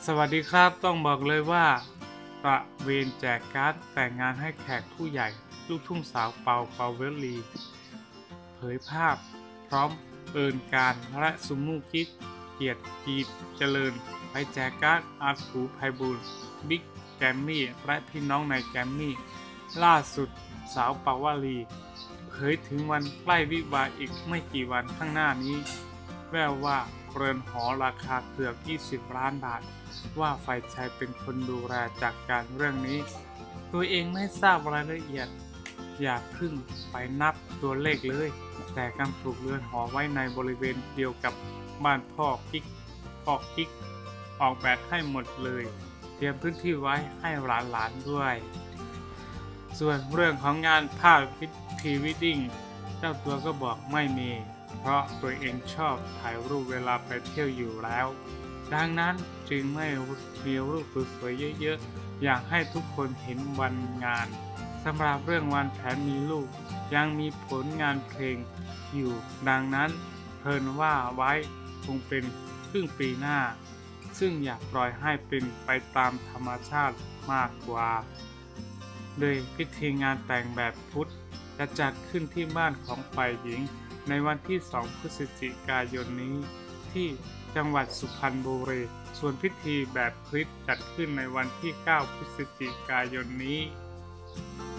สวัสดีครับต้องบอกเลยว่าตระเวนแจกการ์ดแต่งงานให้แขกผู้ใหญ่ลูกทุ่งสาวเปาเปาวลีเผยภาพพร้อมเอิญการและสุมูกิจเกียรติกีดเจริญไปแจกการ์ดอาถูไพบูลย์บิ๊กแกมมี่และพี่น้องในแกมมี่ล่าสุดสาวเปาวลีเผยถึงวันใกล้วิวาห์อีกไม่กี่วันข้างหน้านี้แววว่าเรือนหอราคาเกือบ20 ล้านบาทว่าฝ่ายชายเป็นคนดูแลจัดการเรื่องนี้ตัวเองไม่ทราบรายละเอียดอย่าพึ่งไปนับตัวเลขเลยแต่การปลูกเรือนหอไว้ในบริเวณเดียวกับบ้านพ่อกิ๊กออกแบบให้หมดเลยเตรียมพื้นที่ไว้ให้หลานๆด้วยส่วนเรื่องของงานภาพพรีวีดดิ้งเจ้าตัวก็บอกไม่มีเพราะตัวเองชอบถ่ายรูปเวลาไปเที่ยวอยู่แล้วดังนั้นจึงไม่มีรูปสวยๆเยอะๆอยากให้ทุกคนเห็นวันงานสำหรับเรื่องวันแผนมีลูกยังมีผลงานเพลงอยู่ดังนั้นเพิ่นว่าไว้คงเป็นครึ่งปีหน้าซึ่งอยากปล่อยให้เป็นไปตามธรรมชาติมากกว่าโดยพิธีงานแต่งแบบพุทธจะจัดขึ้นที่บ้านของฝ่ายหญิงในวันที่ 2 พฤศจิกายนนี้ที่จังหวัดสุพรรณบุรีส่วนพิธีแบบคริสต์จัดขึ้นในวันที่ 9 พฤศจิกายนนี้